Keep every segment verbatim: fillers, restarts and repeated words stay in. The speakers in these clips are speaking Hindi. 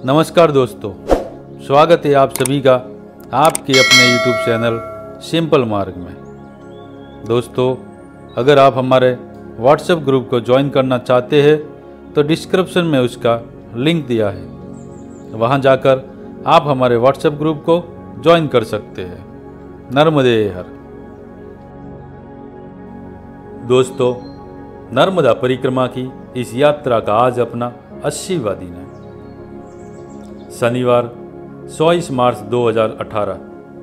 नमस्कार दोस्तों, स्वागत है आप सभी का आपके अपने यूट्यूब चैनल सिंपल मार्ग में। दोस्तों, अगर आप हमारे व्हाट्सएप ग्रुप को ज्वाइन करना चाहते हैं तो डिस्क्रिप्शन में उसका लिंक दिया है, वहां जाकर आप हमारे व्हाट्सएप ग्रुप को ज्वाइन कर सकते हैं। नर्मदे हर। दोस्तों, नर्मदा परिक्रमा की इस यात्रा का आज अपना अस्सीवां दिन है। शनिवार चौबीस मार्च दो हज़ार अठारह।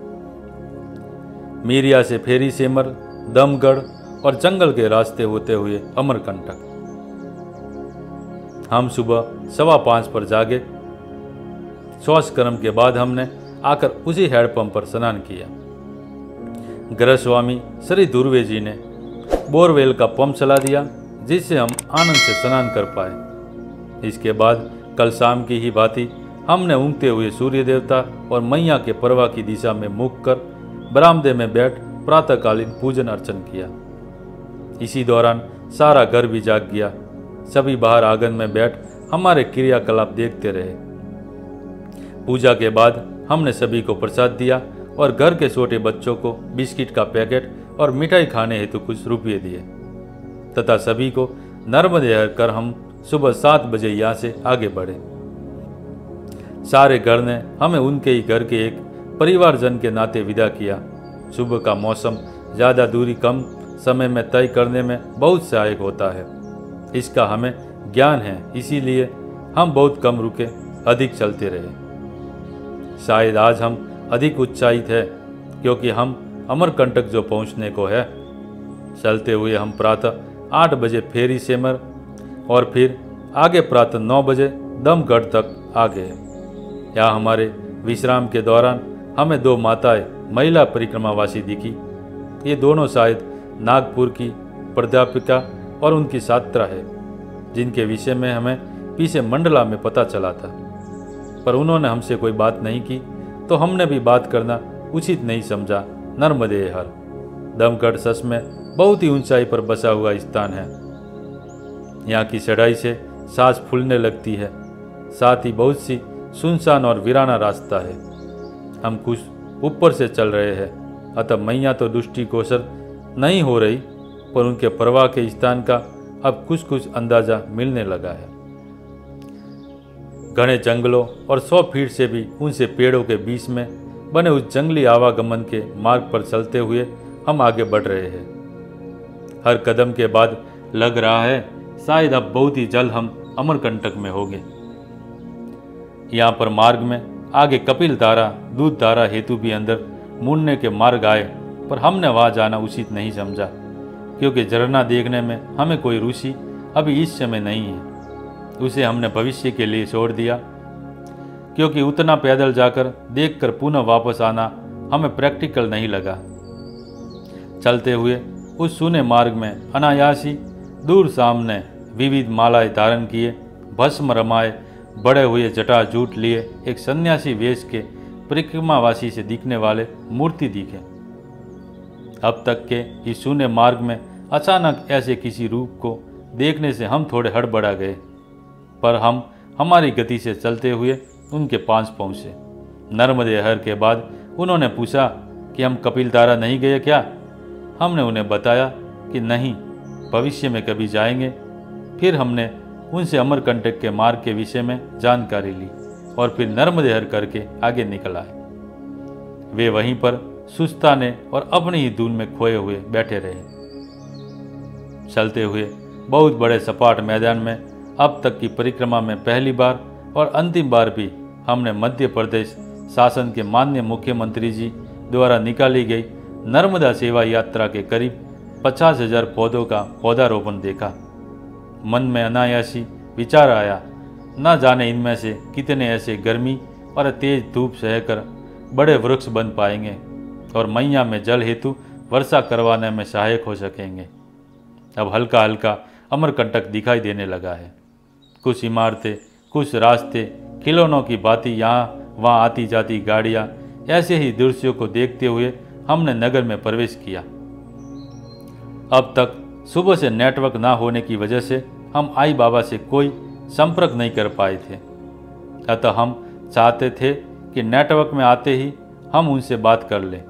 मीरिया से फेरी सेमर, दमगढ़ और जंगल के रास्ते होते हुए अमरकंटक। हम सुबह सवा पाँच पर जागे। श्वास कर्म के बाद हमने आकर उसी हैंडपंप पर स्नान किया। गृहस्वामी श्री दुर्वे जी ने बोरवेल का पंप चला दिया, जिससे हम आनंद से स्नान कर पाए। इसके बाद कल शाम की ही भांति हमने उगते हुए सूर्य देवता और मैया के परवा की दिशा में मुख कर बरामदे में बैठ प्रातःकालीन पूजन अर्चन किया। इसी दौरान सारा घर भी जाग गया। सभी बाहर आंगन में बैठ हमारे क्रियाकलाप देखते रहे। पूजा के बाद हमने सभी को प्रसाद दिया और घर के छोटे बच्चों को बिस्किट का पैकेट और मिठाई खाने हेतु कुछ रुपये दिए तथा सभी को नर्मदे हर कर हम सुबह सात बजे यहाँ से आगे बढ़े। सारे घर ने हमें उनके ही घर के एक परिवारजन के नाते विदा किया। सुबह का मौसम ज़्यादा दूरी कम समय में तय करने में बहुत सहायक होता है, इसका हमें ज्ञान है। इसीलिए हम बहुत कम रुके, अधिक चलते रहे। शायद आज हम अधिक उत्साहित हैं क्योंकि हम अमरकंटक जो पहुंचने को है। चलते हुए हम प्रातः आठ बजे फेरी सेमर और फिर आगे प्रातः नौ बजे दमगढ़ तक आ गए। यहाँ हमारे विश्राम के दौरान हमें दो माताएं महिला परिक्रमावासी दिखी। ये दोनों शायद नागपुर की प्राध्यापिका और उनकी छात्रा है, जिनके विषय में हमें पीछे मंडला में पता चला था, पर उन्होंने हमसे कोई बात नहीं की, तो हमने भी बात करना उचित नहीं समझा। नर्मदे हर। दमगढ़ सच में बहुत ही ऊंचाई पर बसा हुआ स्थान है। यहाँ की चढ़ाई से सांस फूलने लगती है, साथ ही बहुत सी सुनसान और वीराना रास्ता है। हम कुछ ऊपर से चल रहे हैं, अतः मैया तो दृष्टिगोचर नहीं हो रही, पर उनके प्रवाह के स्थान का अब कुछ कुछ अंदाजा मिलने लगा है। घने जंगलों और सौ फीट से भी ऊंचे पेड़ों के बीच में बने उस जंगली आवागमन के मार्ग पर चलते हुए हम आगे बढ़ रहे हैं। हर कदम के बाद लग रहा है शायद अब बहुत ही जल्द हम अमरकंटक में होंगे। यहाँ पर मार्ग में आगे कपिल धारा, दूध धारा हेतु भी अंदर मुड़ने के मार्ग आए, पर हमने वहाँ जाना उचित नहीं समझा, क्योंकि झरना देखने में हमें कोई रुचि अभी इस समय नहीं है। उसे हमने भविष्य के लिए छोड़ दिया, क्योंकि उतना पैदल जाकर देखकर पुनः वापस आना हमें प्रैक्टिकल नहीं लगा। चलते हुए उस सूने मार्ग में अनायासी दूर सामने विविध मालाएं धारण किए, भस्म रमाए, बड़े हुए जटाजूट लिए एक सन्यासी वेश के परिक्रमावासी से दिखने वाले मूर्ति दिखे। अब तक के इस शून्य मार्ग में अचानक ऐसे किसी रूप को देखने से हम थोड़े हड़बड़ा गए, पर हम हमारी गति से चलते हुए उनके पास पहुँचे। नर्मदे हर के बाद उन्होंने पूछा कि हम कपिलधारा नहीं गए क्या। हमने उन्हें बताया कि नहीं, भविष्य में कभी जाएंगे। फिर हमने उनसे अमरकंटक के मार्ग के विषय में जानकारी ली और फिर नर्मदे हर करके आगे निकल आए। वे वहीं पर सुस्ताने और अपनी ही धुन में खोए हुए बैठे रहे। चलते हुए बहुत बड़े सपाट मैदान में अब तक की परिक्रमा में पहली बार और अंतिम बार भी हमने मध्य प्रदेश शासन के माननीय मुख्यमंत्री जी द्वारा निकाली गई नर्मदा सेवा यात्रा के करीब पचास हजार पौधों का पौधारोपण देखा। मन में अनायासी विचार आया, न जाने इनमें से कितने ऐसे गर्मी और तेज धूप सहकर बड़े वृक्ष बन पाएंगे और मैया में जल हेतु वर्षा करवाने में सहायक हो सकेंगे। अब हल्का हल्का अमरकंटक दिखाई देने लगा है। कुछ इमारतें, कुछ रास्ते, खिलौनों की भांति यहाँ वहाँ आती जाती गाड़ियाँ, ऐसे ही दृश्यों को देखते हुए हमने नगर में प्रवेश किया। अब तक सुबह से नेटवर्क ना होने की वजह से हम आई बाबा से कोई संपर्क नहीं कर पाए थे। अतः हम चाहते थे कि नेटवर्क में आते ही हम उनसे बात कर लें।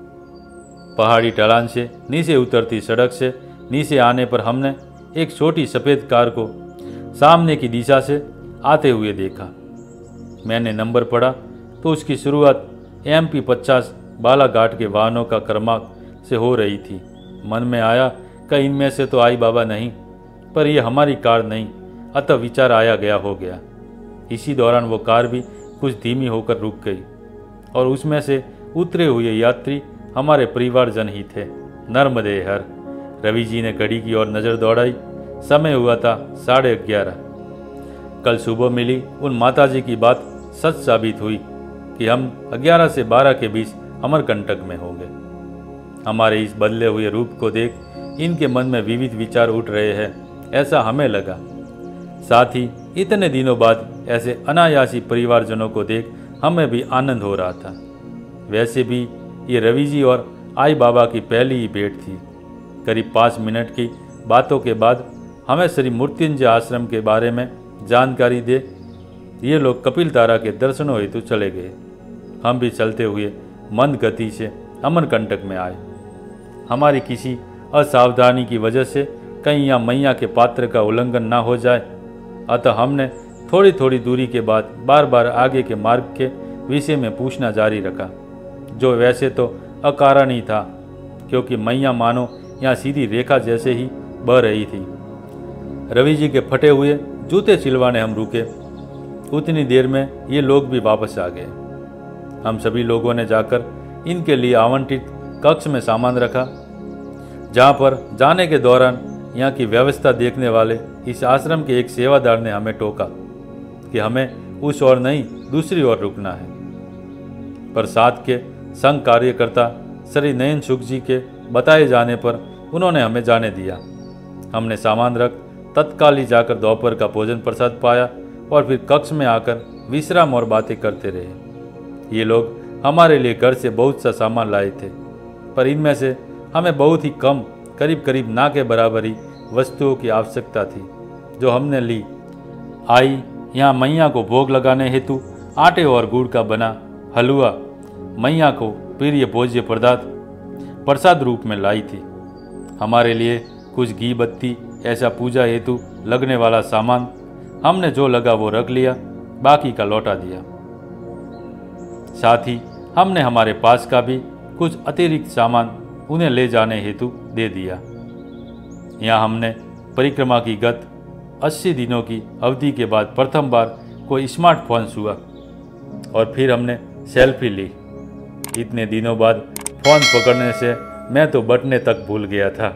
पहाड़ी ढलान से नीचे उतरती सड़क से नीचे आने पर हमने एक छोटी सफ़ेद कार को सामने की दिशा से आते हुए देखा। मैंने नंबर पढ़ा तो उसकी शुरुआत एम पी पचास बालाघाट के वाहनों का क्रमांक से हो रही थी। मन में आया कि इनमें से तो आई बाबा नहीं, पर यह हमारी कार नहीं, अतः विचार आया गया हो गया। इसी दौरान वो कार भी कुछ धीमी होकर रुक गई और उसमें से उतरे हुए यात्री हमारे परिवारजन ही थे। नर्मदे हर। रवि जी ने घड़ी की ओर नज़र दौड़ाई। समय हुआ था साढ़े ग्यारह। कल सुबह मिली उन माताजी की बात सच साबित हुई कि हम ग्यारह से बारह के बीच अमरकंटक में होंगे। हमारे इस बदले हुए रूप को देख इनके मन में विविध विचार उठ रहे हैं, ऐसा हमें लगा। साथ ही इतने दिनों बाद ऐसे अनायासी परिवारजनों को देख हमें भी आनंद हो रहा था। वैसे भी ये रवि जी और आई बाबा की पहली ही भेंट थी। करीब पाँच मिनट की बातों के बाद हमें श्री मृत्युंजय आश्रम के बारे में जानकारी दे ये लोग कपिल तारा के दर्शनों हेतु चले गए। हम भी चलते हुए मंद गति से अमरकंटक में आए। हमारी किसी असावधानी की वजह से कहीं यहाँ मैया के पात्र का उल्लंघन ना हो जाए, अतः हमने थोड़ी थोड़ी दूरी के बाद बार बार आगे के मार्ग के विषय में पूछना जारी रखा, जो वैसे तो अकारण ही था, क्योंकि मैया मानो यहाँ सीधी रेखा जैसे ही बह रही थी। रवि जी के फटे हुए जूते सिलवाने हम रुके। उतनी देर में ये लोग भी वापस आ गए। हम सभी लोगों ने जाकर इनके लिए आवंटित कक्ष में सामान रखा, जहाँ पर जाने के दौरान यहाँ की व्यवस्था देखने वाले इस आश्रम के एक सेवादार ने हमें टोका कि हमें उस ओर नहीं दूसरी ओर रुकना है। पर साथ के संघ कार्यकर्ता श्री नयन सुख जी के बताए जाने पर उन्होंने हमें जाने दिया। हमने सामान रख तत्काल ही जाकर दोपहर का भोजन प्रसाद पाया और फिर कक्ष में आकर विश्राम और बातें करते रहे। ये लोग हमारे लिए घर से बहुत सा सामान लाए थे, पर इनमें से हमें बहुत ही कम, करीब करीब ना के बराबर ही वस्तुओं की आवश्यकता थी, जो हमने ली। आई यहाँ मैया को भोग लगाने हेतु आटे और गुड़ का बना हलवा मैया को प्रिय भोज्य पदार्थ प्रसाद रूप में लाई थी। हमारे लिए कुछ घी बत्ती, ऐसा पूजा हेतु लगने वाला सामान हमने जो लगा वो रख लिया, बाकी का लौटा दिया। साथ ही हमने हमारे पास का भी कुछ अतिरिक्त सामान उन्हें ले जाने हेतु दे दिया। यहाँ हमने परिक्रमा की गत अस्सी दिनों की अवधि के बाद प्रथम बार कोई स्मार्टफोन छुआ और फिर हमने सेल्फी ली। इतने दिनों बाद फोन पकड़ने से मैं तो बटने तक भूल गया था।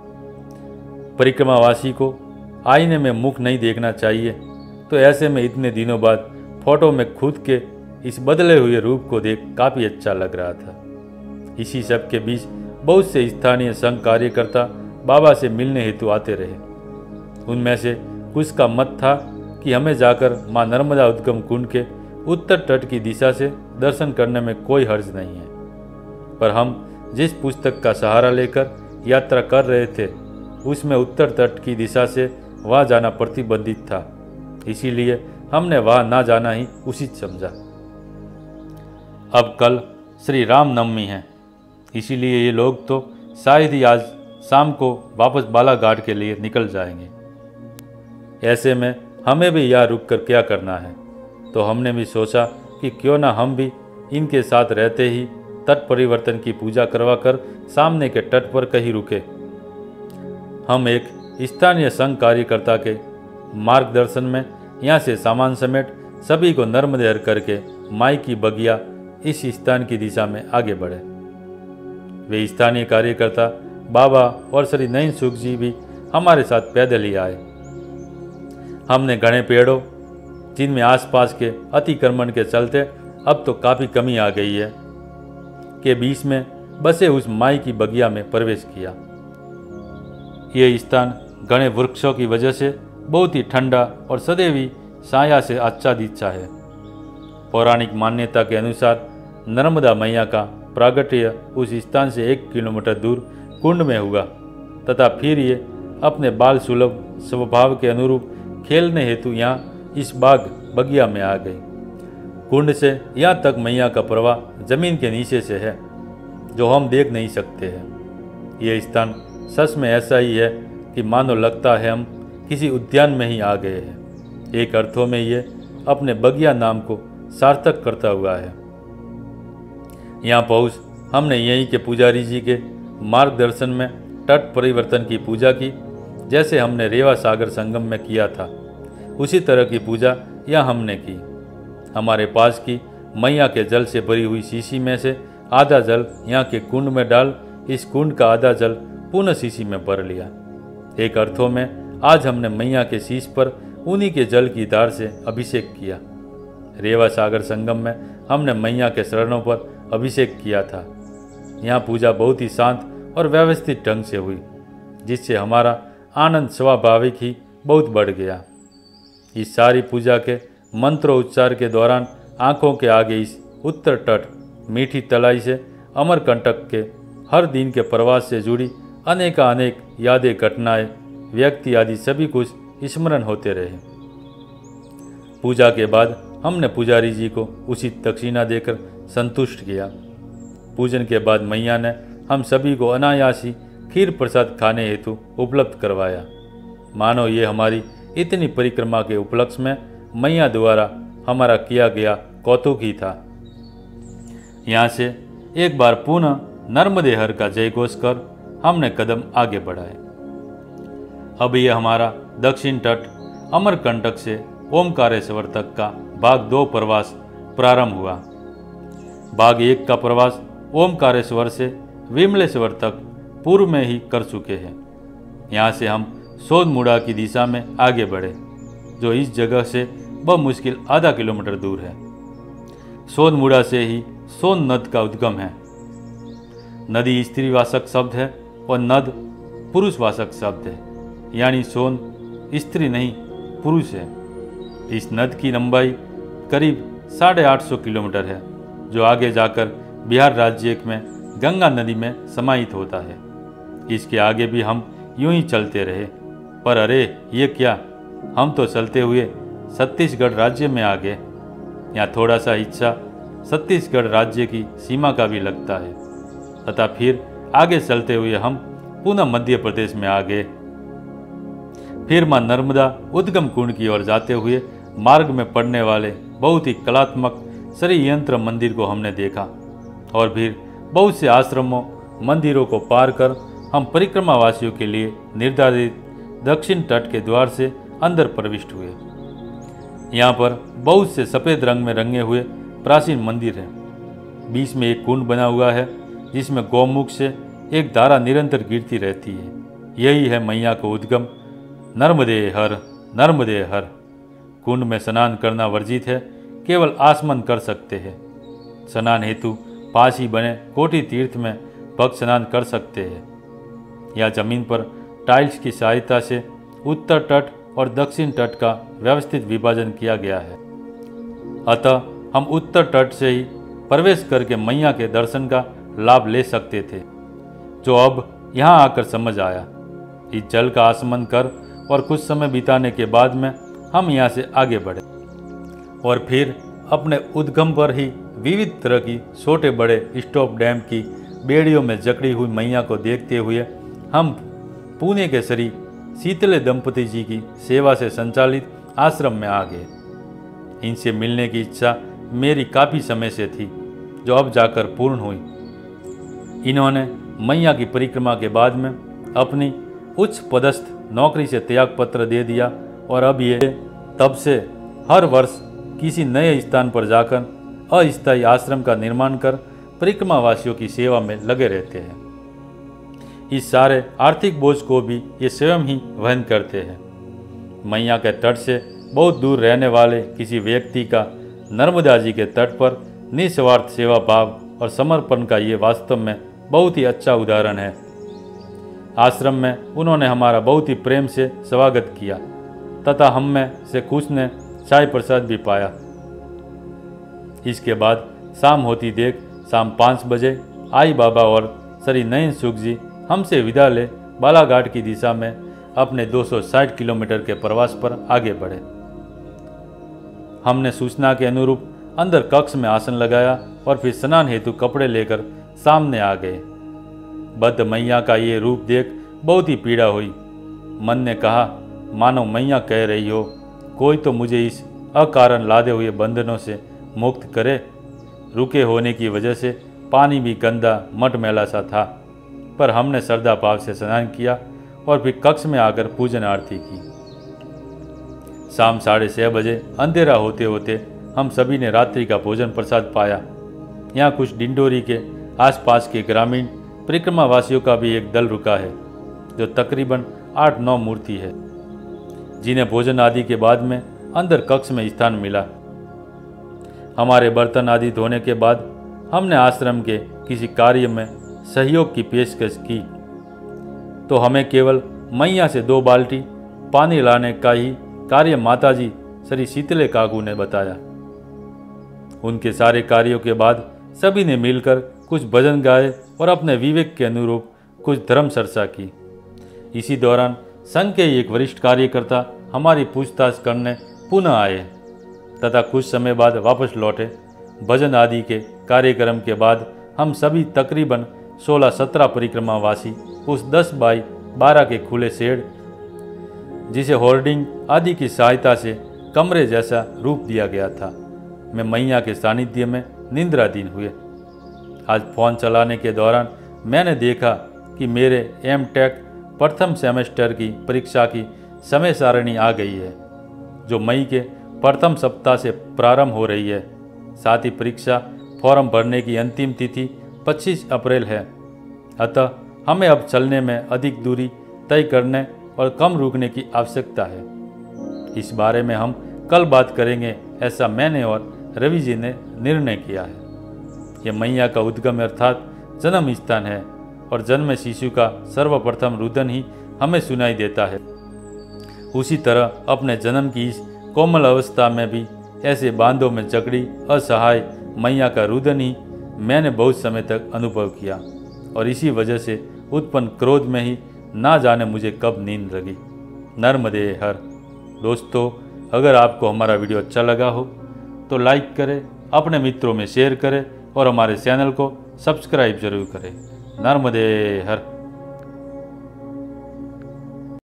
परिक्रमावासी को आईने में मुख नहीं देखना चाहिए, तो ऐसे में इतने दिनों बाद फोटो में खुद के इस बदले हुए रूप को देख काफ़ी अच्छा लग रहा था। इसी सब के बीच बहुत से स्थानीय संघ कार्यकर्ता बाबा से मिलने हेतु आते रहे। उनमें से कुछ का मत था कि हमें जाकर मां नर्मदा उद्गम कुंड के उत्तर तट की दिशा से दर्शन करने में कोई हर्ज नहीं है, पर हम जिस पुस्तक का सहारा लेकर यात्रा कर रहे थे उसमें उत्तर तट की दिशा से वहाँ जाना प्रतिबंधित था, इसीलिए हमने वहाँ ना जाना ही उचित समझा। अब कल श्री राम नवमी है, इसीलिए ये लोग तो शायद ही आज शाम को वापस बालाघाट के लिए निकल जाएंगे। ऐसे में हमें भी यहाँ रुक कर क्या करना है, तो हमने भी सोचा कि क्यों ना हम भी इनके साथ रहते ही तट परिवर्तन की पूजा करवा कर सामने के तट पर कहीं रुके। हम एक स्थानीय संघ कार्यकर्ता के मार्गदर्शन में यहाँ से सामान समेट सभी को नर्मदेहर करके माई की बगिया इस स्थान की दिशा में आगे बढ़े। वे स्थानीय कार्यकर्ता बाबा और श्री नयन सुख जी भी हमारे साथ पैदल ही आए। हमने घने पेड़ों जिनमें आसपास के अतिक्रमण के चलते अब तो काफ़ी कमी आ गई है के बीच में बसे उस माई की बगिया में प्रवेश किया। यह स्थान घने वृक्षों की वजह से बहुत ही ठंडा और सदैव ही छाया से आच्छादित सा है। पौराणिक मान्यता के अनुसार नर्मदा मैया का प्रागट्य उस स्थान से एक किलोमीटर दूर कुंड में हुआ तथा फिर ये अपने बाल सुलभ स्वभाव के अनुरूप खेलने हेतु यहाँ इस बाग बगिया में आ गई। कुंड से यहाँ तक मैया का प्रवाह जमीन के नीचे से है, जो हम देख नहीं सकते हैं। ये स्थान सच में ऐसा ही है कि मानो लगता है हम किसी उद्यान में ही आ गए हैं। एक अर्थों में ये अपने बगिया नाम को सार्थक करता हुआ है। यहाँ पहुँच हमने यहीं के पुजारी जी के मार्गदर्शन में तट परिवर्तन की पूजा की, जैसे हमने रेवा सागर संगम में किया था। उसी तरह की पूजा यहाँ हमने की। हमारे पास की मैया के जल से भरी हुई शीशी में से आधा जल यहाँ के कुंड में डाल इस कुंड का आधा जल पुनः शीशी में भर लिया। एक अर्थों में आज हमने मैया के शीश पर उन्हीं के जल की धार से अभिषेक किया। रेवा सागर संगम में हमने मैया के शरणों पर अभिषेक किया था। यहाँ पूजा बहुत ही शांत और व्यवस्थित ढंग से हुई, जिससे हमारा आनंद स्वाभाविक ही बहुत बढ़ गया। इस सारी पूजा के मंत्रोच्चार के दौरान आंखों के आगे इस उत्तर तट, मीठी तलाई से अमरकंटक के हर दिन के प्रवास से जुड़ी अनेकानेक यादें, घटनाएं, व्यक्ति आदि सभी कुछ स्मरण होते रहे। पूजा के बाद हमने पुजारी जी को उचित दक्षिणा देकर संतुष्ट किया। पूजन के बाद मैया ने हम सभी को अनायासी खीर प्रसाद खाने हेतु उपलब्ध करवाया। मानो ये हमारी इतनी परिक्रमा के उपलक्ष्य में मैया द्वारा हमारा किया गया कौतुक ही था। यहाँ से एक बार पुनः नर्मदे हर का जय घोष कर हमने कदम आगे बढ़ाए। अब ये हमारा दक्षिण तट अमरकंटक से ओमकारेश्वर तक का भाग दो प्रवास प्रारंभ हुआ। भाग एक का प्रवास ओमकारेश्वर से विमलेश्वर तक पूर्व में ही कर चुके हैं। यहाँ से हम सोनमुड़ा की दिशा में आगे बढ़े, जो इस जगह से बमुश्किल आधा किलोमीटर दूर है। सोनमुड़ा से ही सोन नद का उद्गम है। नदी स्त्रीवाचक शब्द है और नद पुरुषवाचक शब्द है, यानी सोन स्त्री नहीं पुरुष है। इस नद की लंबाई करीब साढ़े आठ सौ किलोमीटर है, जो आगे जाकर बिहार राज्य में गंगा नदी में समाहित होता है। इसके आगे भी हम यूं ही चलते रहे, पर अरे ये क्या, हम तो चलते हुए छत्तीसगढ़ राज्य में आ गए। यहाँ थोड़ा सा हिस्सा छत्तीसगढ़ राज्य की सीमा का भी लगता है, तथा फिर आगे चलते हुए हम पुनः मध्य प्रदेश में आ गए। फिर मां नर्मदा उद्गम कुंड की ओर जाते हुए मार्ग में पड़ने वाले बहुत ही कलात्मक श्री यंत्र मंदिर को हमने देखा, और फिर बहुत से आश्रमों मंदिरों को पार कर हम परिक्रमावासियों के लिए निर्धारित दक्षिण तट के द्वार से अंदर प्रविष्ट हुए। यहाँ पर बहुत से सफ़ेद रंग में रंगे हुए प्राचीन मंदिर हैं। बीच में एक कुंड बना हुआ है, जिसमें गौमुख से एक धारा निरंतर गिरती रहती है। यही है मैया को उद्गम नर्मदे हर, नर्मदे हर। कुंड में स्नान करना वर्जित है, केवल आसमन कर सकते हैं। स्नान हेतु पास ही बने कोटि तीर्थ में भक्त स्नान कर सकते हैं। या जमीन पर टाइल्स की सहायता से उत्तर तट और दक्षिण तट का व्यवस्थित विभाजन किया गया है। अतः हम उत्तर तट से ही प्रवेश करके मैया के दर्शन का लाभ ले सकते थे, जो अब यहाँ आकर समझ आया। इस जल का आसमन कर और कुछ समय बिताने के बाद में हम यहाँ से आगे बढ़े, और फिर अपने उद्गम पर ही विविध तरह की छोटे बड़े स्टॉप डैम की बेड़ियों में जकड़ी हुई मैया को देखते हुए हम पुणे के श्री शीतले दंपति जी की सेवा से संचालित आश्रम में आ गए। इनसे मिलने की इच्छा मेरी काफ़ी समय से थी, जो अब जाकर पूर्ण हुई। इन्होंने मैया की परिक्रमा के बाद में अपनी उच्च पदस्थ नौकरी से त्यागपत्र दे दिया, और अब ये तब से हर वर्ष किसी नए स्थान पर जाकर अस्थायी आश्रम का निर्माण कर परिक्रमावासियों की सेवा में लगे रहते हैं। इस सारे आर्थिक बोझ को भी ये स्वयं ही वहन करते हैं। मैया के तट से बहुत दूर रहने वाले किसी व्यक्ति का नर्मदा जी के तट पर निस्वार्थ सेवा भाव और समर्पण का ये वास्तव में बहुत ही अच्छा उदाहरण है। आश्रम में उन्होंने हमारा बहुत ही प्रेम से स्वागत किया, तथा हम में से कुछ ने चाय प्रसाद भी पाया। इसके बाद शाम होती देख शाम पाँच बजे आई बाबा और श्री नयन सुख जी हमसे विदा ले बालाघाट की दिशा में अपने दो सौ साठ किलोमीटर के प्रवास पर आगे बढ़े। हमने सूचना के अनुरूप अंदर कक्ष में आसन लगाया और फिर स्नान हेतु कपड़े लेकर सामने आ गए। बद्ध मैया का ये रूप देख बहुत ही पीड़ा हुई। मन ने कहा, मानो मैया कह रही हो, कोई तो मुझे इस अकारण लादे हुए बंधनों से मुक्त करे। रुके होने की वजह से पानी भी गंदा मटमैला सा था, पर हमने श्रद्धा भाव से स्नान किया और फिर कक्ष में आकर पूजन आरती की। शाम साढ़े छः बजे अंधेरा होते होते हम सभी ने रात्रि का भोजन प्रसाद पाया। यहाँ कुछ डिंडोरी के आसपास के ग्रामीण परिक्रमा वासियों का भी एक दल रुका है, जो तकरीबन आठ नौ मूर्ति है, जिन्हें भोजन आदि के बाद में अंदर कक्ष में स्थान मिला। हमारे बर्तन आदि धोने के बाद हमने आश्रम के किसी कार्य में सहयोग की पेशकश की, तो हमें केवल मैया से दो बाल्टी पानी लाने का ही कार्य माताजी श्री शीतले काकू ने बताया। उनके सारे कार्यों के बाद सभी ने मिलकर कुछ भजन गाए और अपने विवेक के अनुरूप कुछ धर्म चर्चा की। इसी दौरान संघ के एक वरिष्ठ कार्यकर्ता हमारी पूछताछ करने पुनः आए तथा कुछ समय बाद वापस लौटे। भजन आदि के कार्यक्रम के बाद हम सभी तकरीबन सोलह सत्रह परिक्रमावासी उस दस बाई बारह के खुले शेड, जिसे होर्डिंग आदि की सहायता से कमरे जैसा रूप दिया गया था, में मैया के सानिध्य में निंद्राधीन हुए। आज फोन चलाने के दौरान मैंने देखा कि मेरे एम टेक प्रथम सेमेस्टर की परीक्षा की समय सारणी आ गई है, जो मई के प्रथम सप्ताह से प्रारंभ हो रही है। साथ ही परीक्षा फॉर्म भरने की अंतिम तिथि पच्चीस अप्रैल है। अतः हमें अब चलने में अधिक दूरी तय करने और कम रुकने की आवश्यकता है। इस बारे में हम कल बात करेंगे, ऐसा मैंने और रवि जी ने निर्णय किया है। यह मैया का उद्गम अर्थात जन्म स्थान है और जन्म शिशु का सर्वप्रथम रुदन ही हमें सुनाई देता है। उसी तरह अपने जन्म की इस कोमल अवस्था में भी ऐसे बांधों में जकड़ी असहाय मैया का रुदन ही मैंने बहुत समय तक अनुभव किया, और इसी वजह से उत्पन्न क्रोध में ही ना जाने मुझे कब नींद लगी। नर्मदे हर। दोस्तों, अगर आपको हमारा वीडियो अच्छा लगा हो तो लाइक करें, अपने मित्रों में शेयर करें और हमारे चैनल को सब्सक्राइब जरूर करें। नर्मदे हर।